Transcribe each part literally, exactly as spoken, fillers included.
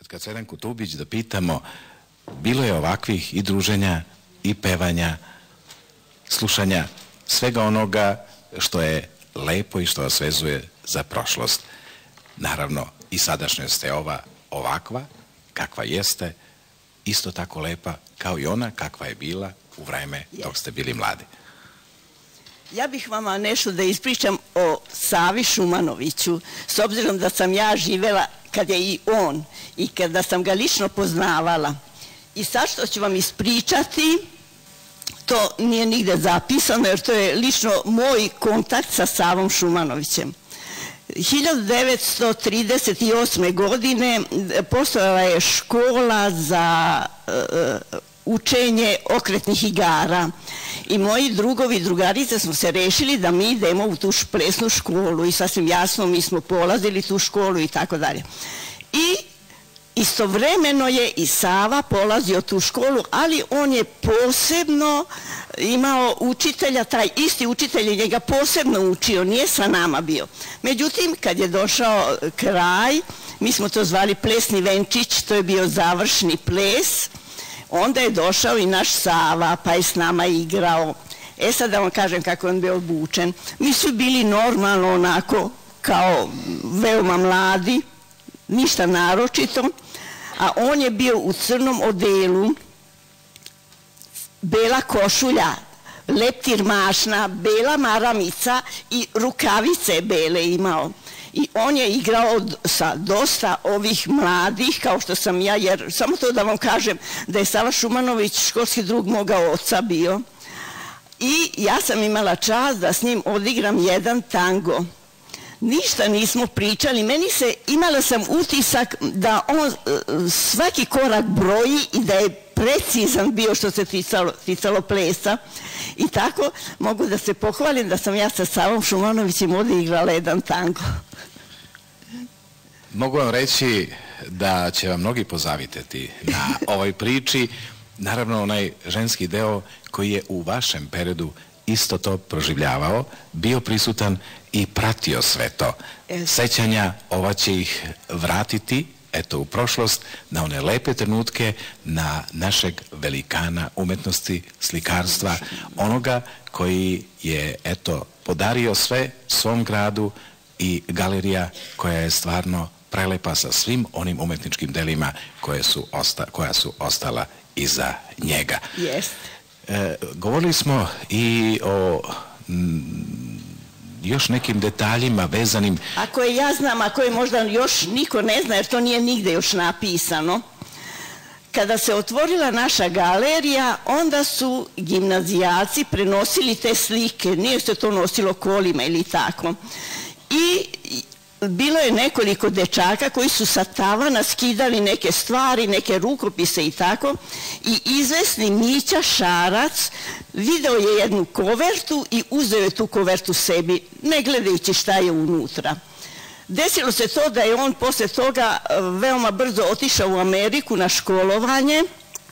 Kad Cvedan Kutubić da pitamo, bilo je ovakvih i druženja i pevanja, slušanja svega onoga što je lepo i što vas vezuje za prošlost. Naravno, i sadašnjost je ova ovakva, kakva jeste, isto tako lepa kao i ona kakva je bila u vreme dok ste bili mladi. Ja bih vama nešto da ispričam o Savi Šumanoviću, s obzirom da sam ja živela kad je i on i kada sam ga lično poznavala. I sad što ću vam ispričati, to nije nigde zapisano, jer to je lično moj kontakt sa Savom Šumanovićem. hiljadu devetsto trideset osme. godine postojala je škola za učenje okretnih igara i moji drugovi i drugarice smo se rešili da mi idemo u tu plesnu školu i sasvim jasno mi smo polazili tu školu i tako dalje. I istovremeno je i Sava polazio tu školu, ali on je posebno imao učitelja, taj isti učitelj je njega posebno učio, nije sa nama bio. Međutim, kad je došao kraj, mi smo to zvali plesni venčić, to je bio završni ples, onda je došao i naš Sava, pa je s nama igrao. E sad da vam kažem kako on bio obučen. Mi su bili normalno onako kao veoma mladi, ništa naročito, a on je bio u crnom odelu, bela košulja, leptir mašna, bela maramica i rukavice bele imao. I on je igrao sa dosta ovih mladih, kao što sam ja, jer samo to da vam kažem da je Sava Šumanović školski drug moga oca bio. I ja sam imala čast da s njim odigram jedan tango. Ništa nismo pričali, meni se, imala sam utisak da on svaki korak broji i da je precizan bio što se ticalo, ticalo plesa. I tako mogu da se pohvalim da sam ja sa Savom Šumanovićem odigrala jedan tango. Mogu vam reći da će vam mnogi pozaviteti na ovoj priči, naravno onaj ženski deo koji je u vašem periodu isto to proživljavao, bio prisutan i pratio sve to. Sećanja ova će ih vratiti, eto, u prošlost, na one lepe trenutke, na našeg velikana umetnosti, slikarstva, onoga koji je, eto, podario sve svom gradu i galerija koja je stvarno prelepa sa svim onim umetničkim delima koje su osta, koja su ostala iza njega. Jeste. E, govorili smo i o m, još nekim detaljima vezanim... Ako je ja znam, ako je možda još niko ne zna, jer to nije nigde još napisano, kada se otvorila naša galerija, onda su gimnazijalci prenosili te slike, nije se to nosilo kolima ili tako. I bilo je nekoliko dečaka koji su sa tavana skidali neke stvari, neke rukopise i tako, i izvesni Mića Šarac video je jednu kovertu i uzeo je tu kovertu sebi, ne gledajući šta je unutra. Desilo se to da je on posle toga veoma brzo otišao u Ameriku na školovanje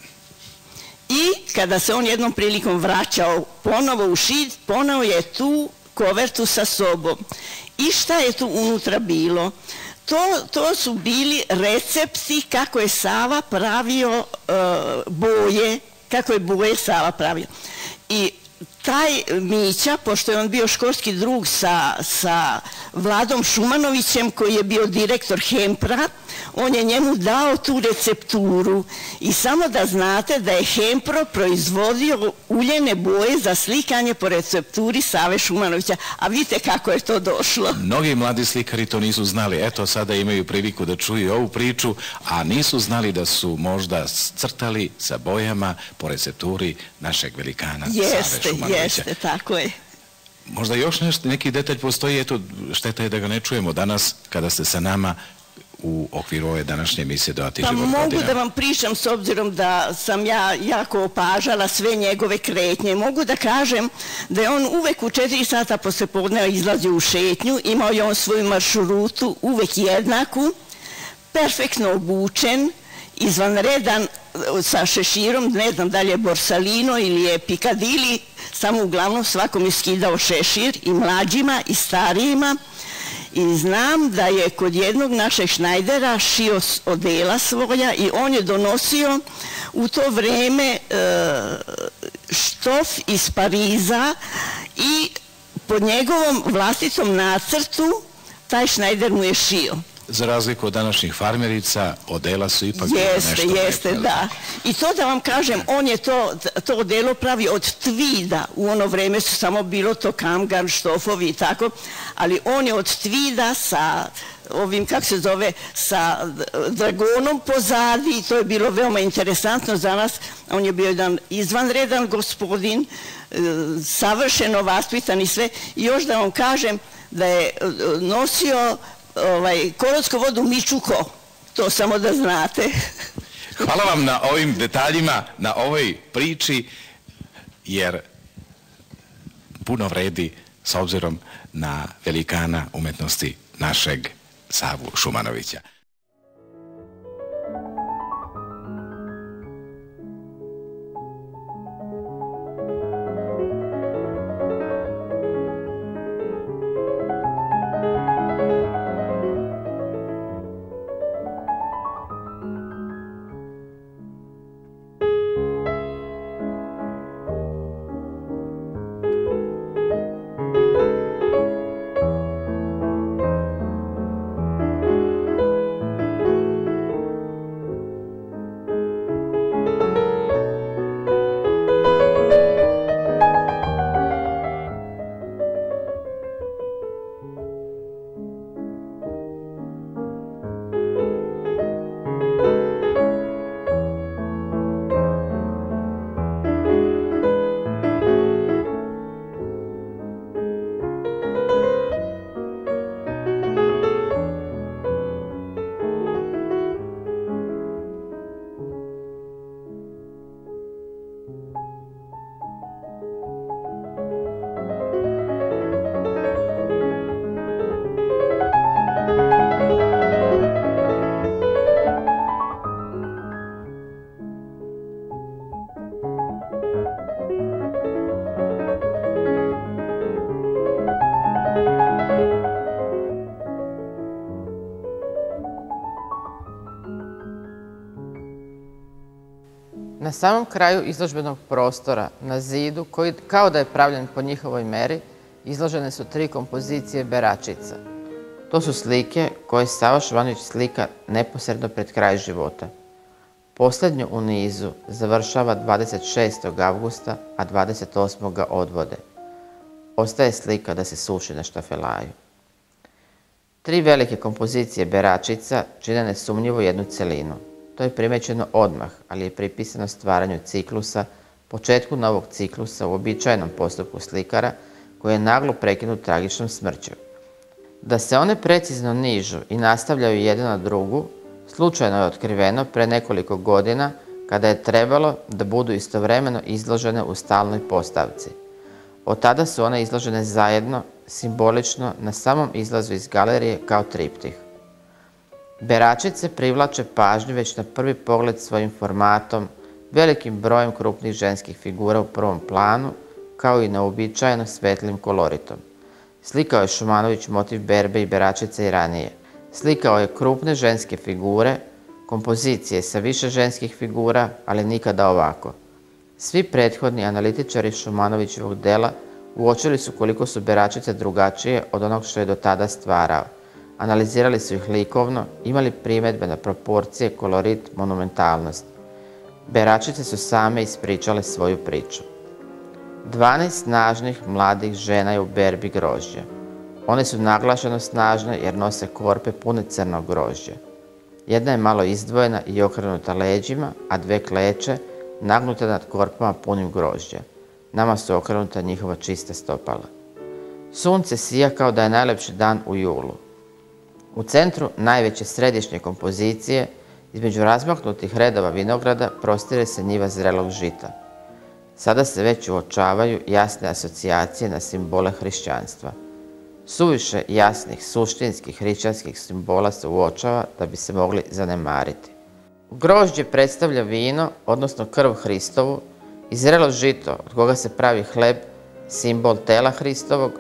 i kada se on jednom prilikom vraćao ponovo u Šid, ponovo je tu kovertu sa sobom. I šta je tu unutra bilo? To, to su bili recepti kako je Sava pravio uh, boje, kako je boje Sava pravio. I taj Mića, pošto je on bio školski drug sa, sa Vladom Šumanovićem, koji je bio direktor Hempra, on je njemu dao tu recepturu. I samo da znate da je Hempro proizvodio uljene boje za slikanje po recepturi Save Šumanovića. A vidite kako je to došlo. Mnogi mladi slikari to nisu znali. Eto, sada imaju priliku da čuju ovu priču, a nisu znali da su možda crtali sa bojama po recepturi našeg velikana Save Šumanovića. Jeste, tako je. Možda još nešto, neki detalj postoji, eto, šteta je da ga ne čujemo danas kada ste sa nama u okviru ove današnje emisije Dodati život godinama. Pa mogu da vam pričam s obzirom da sam ja jako opažala sve njegove kretnje. Mogu da kažem da je on uvek u četiri sata posle podneva izlazio u šetnju, imao je on svoju maršrutu uvek jednaku, perfektno obučen, izvanredan, sa šeširom, ne znam da li je Borsalino ili je Pikadili, samo uglavnom svakom je skidao šešir, i mlađima i starijima. I znam da je kod jednog našeg šnajdera šio odela svoja i on je donosio u to vreme štof iz Pariza i po njegovom vlastitom nacrtu taj šnajder mu je šio. Za razliku od današnjih farmerica, odela su ipak bilo nešto Jeste, jeste, da. I to da vam kažem, on je to odelo pravio od tvida. U ono vreme su samo bilo to kamgan, štofovi i tako, ali on je od tvida sa ovim, kako se zove, sa dragonom pozadi i to je bilo veoma interesantno za nas. On je bio jedan izvanredan gospodin, savršeno vaspitan i sve. I još da vam kažem da je nosio kolodsku vodu Mičuko, to samo da znate. Hvala vam na ovim detaljima, na ovoj priči, jer puno vredi s obzirom na velikana umetnosti našeg Savu Šumanovića. Na samom kraju izložbenog prostora, na zidu, koji kao da je pravljen po njihovoj meri, izložene su tri kompozicije beračica. To su slike koje Sava Šumanović slika neposredno pred kraj života. Posljednju u nizu završava dvadeset šestog avgusta, a dvadeset osmog odvode. Ostaje slika da se suši na štafelaju. Tri velike kompozicije beračica čine nesumnjivo jednu celinu. To je primećeno odmah, ali je pripisano stvaranju ciklusa, početku novog ciklusa u običajnom postupku slikara, koji je naglo prekinut tragičnom smrću. Da se one precizno nižu i nastavljaju jedna na drugu, slučajno je otkriveno pre nekoliko godina kada je trebalo da budu istovremeno izložene u stalnoj postavci. Od tada su one izložene zajedno, simbolično, na samom izlazu iz galerije kao triptih. Beračice privlače pažnju već na prvi pogled svojim formatom, velikim brojem krupnih ženskih figura u prvom planu, kao i neuobičajeno svetlim koloritom. Slikao je Šumanović motiv berbe i beračice i ranije. Slikao je krupne ženske figure, kompozicije sa više ženskih figura, ali nikada ovako. Svi prethodni analitičari Šumanovićevog dela uočili su koliko su beračice drugačije od onog što je do tada stvarao. Analizirali su ih likovno, imali primjedbe na proporcije, kolorit, monumentalnost. Beračice su same ispričale svoju priču. Dvanaest snažnih mladih žena je u berbi grožđa. One su naglašeno snažne jer nose korpe pune crnog grožđa. Jedna je malo izdvojena i okrenuta leđima, a dve kleče nagnute nad korpama punim grožđa. Nama su okrenuta njihova čista stopala. Sunce sija kao da je najlepši dan u julu. U centru najveće središnje kompozicije, između razmaknutih redova vinograda, prostire se njiva zrelog žita. Sada se već uočavaju jasne asocijacije na simbole hrišćanstva. Suviše jasnih, suštinskih hrišćanskih simbola se uočava da bi se mogli zanemariti. Grožđe predstavlja vino, odnosno krv Hristovu, i zrelo žito od koga se pravi hleb, simbol tela Hristovog,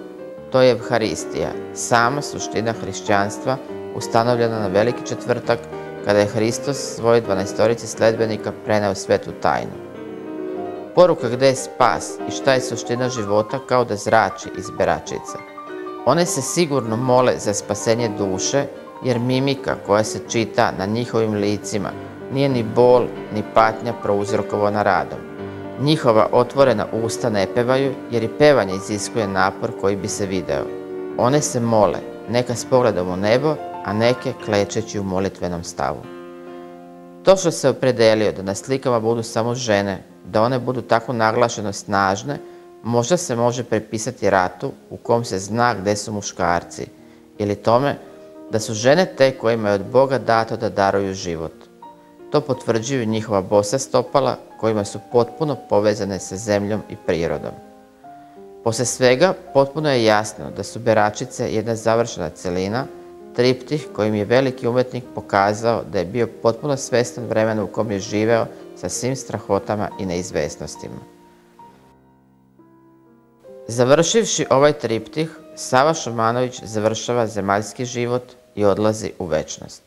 To je Evharistija, sama suština hrišćanstva ustanovljena na Veliki četvrtak kada je Hristos svojoj dvanaestorici sledbenika preneo svetu tajnu. Poruka gde je spas i šta je suština života kao da zrači iz beračica. One se sigurno mole za spasenje duše, jer mimika koja se čita na njihovim licima nije ni bol, ni patnja prouzrokovana radom. Njihova otvorena usta ne pevaju, jer i pevanje iziskuje napor koji bi se video. One se mole, neka s pogledom u nebo, a neke klečeći u molitvenom stavu. To što se opredelio da na slikama budu samo žene, da one budu tako naglašeno snažne, možda se može prepisati ratu u kom se zna gde su muškarci, ili tome da su žene te kojima je od Boga dato da daruju život. To potvrđuju njihova bosa stopala kojima su potpuno povezane sa zemljom i prirodom. Posle svega, potpuno je jasno da su beračice jedna završena celina, triptih kojim je veliki umetnik pokazao da je bio potpuno svestan vremena u kom je živeo sa svim strahotama i neizvesnostima. Završivši ovaj triptih, Sava Šumanović završava zemaljski život i odlazi u večnost.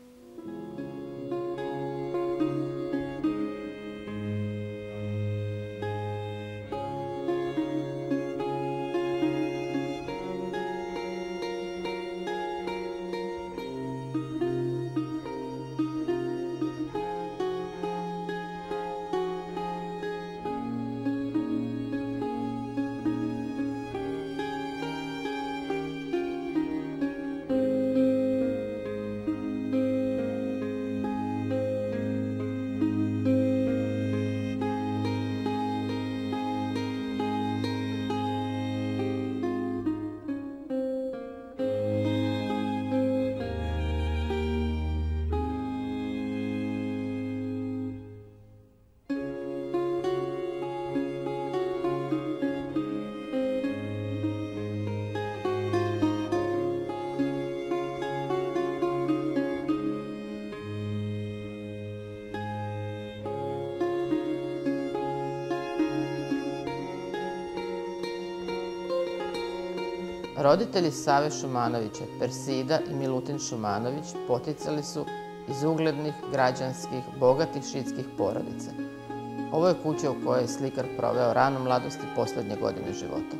Roditelji Save Šumanovića, Persida i Milutin Šumanović, poticali su iz uglednih, građanskih, bogatih šitskih porodica. Ovo je kuća u kojoj je slikar proveo ranu mladost i poslednje godine života.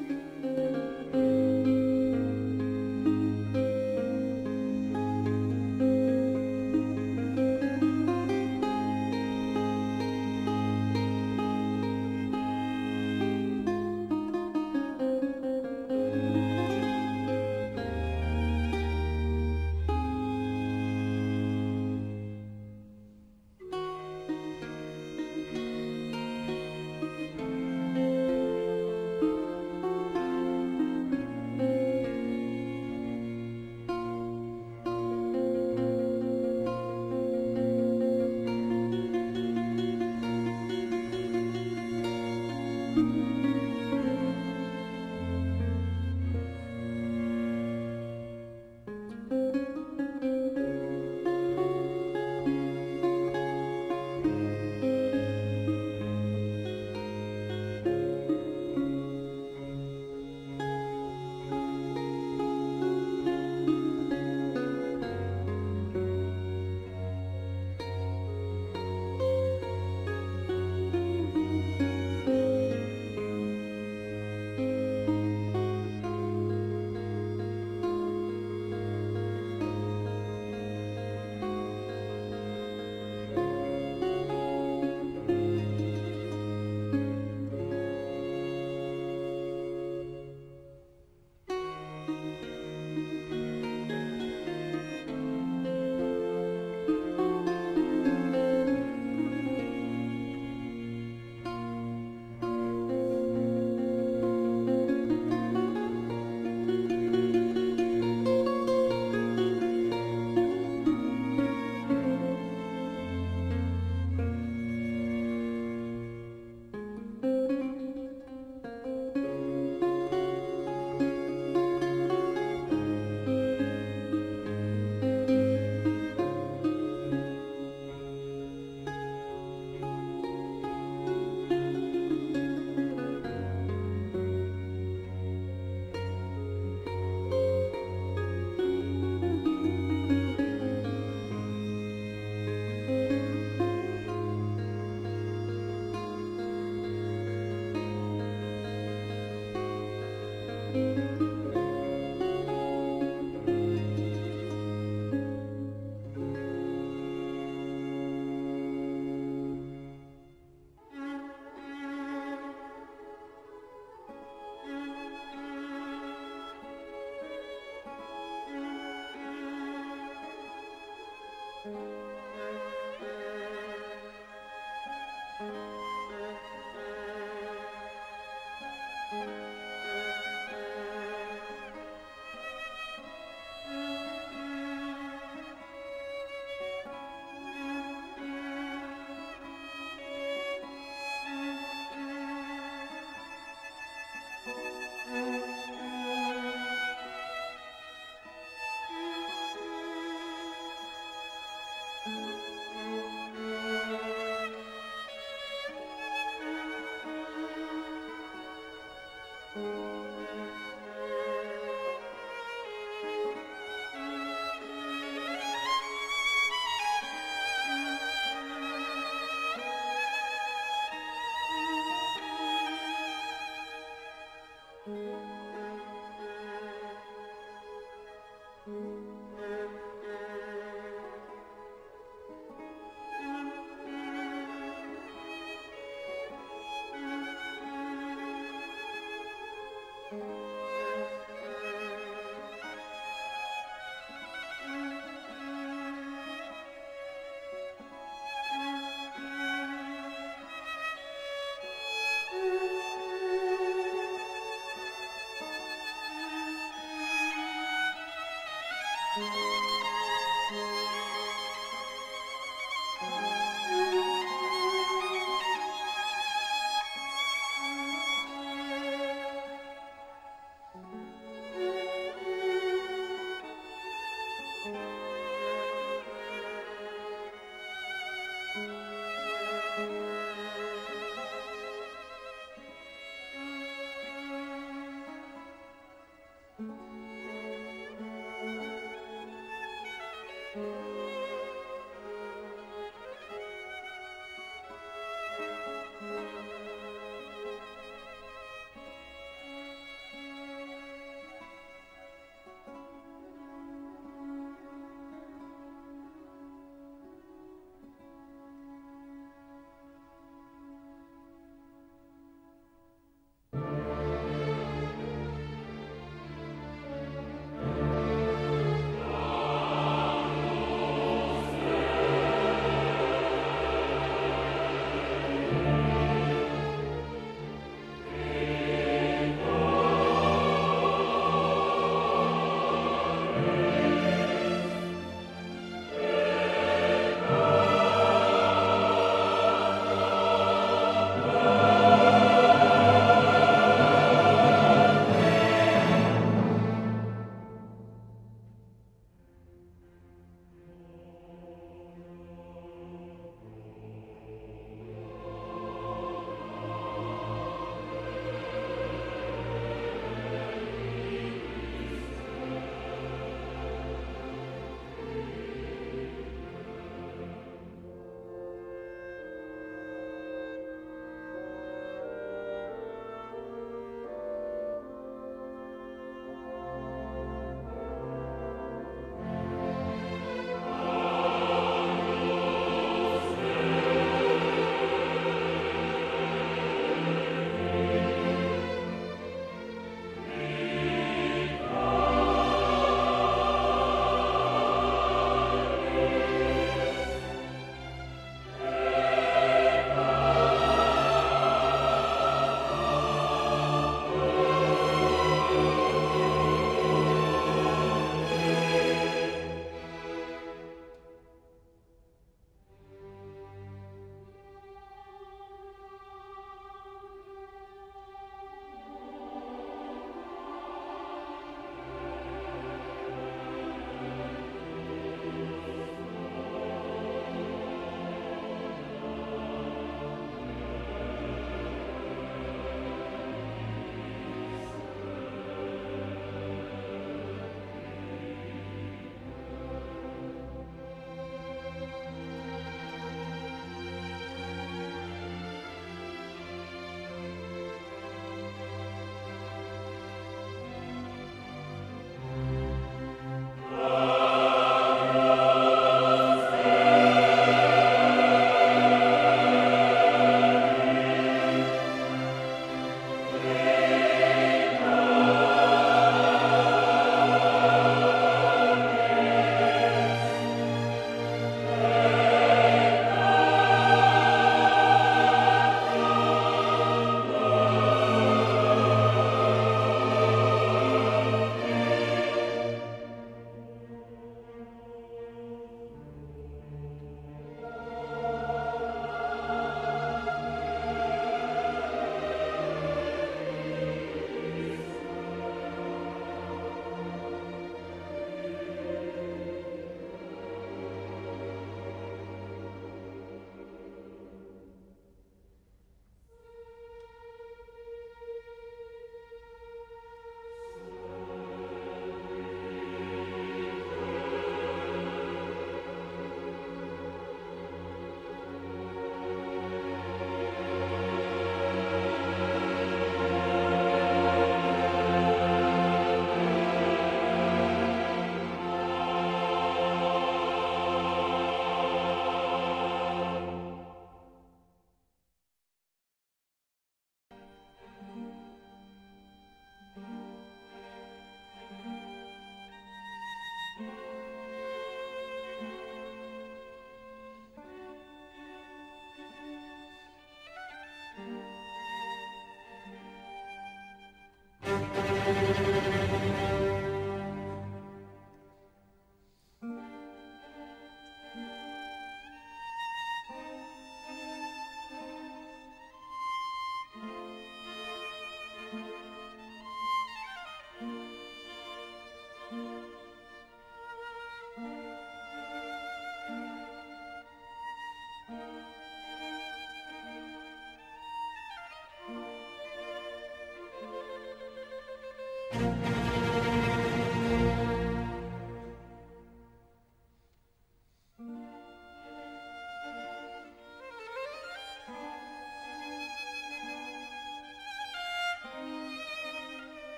Hvala.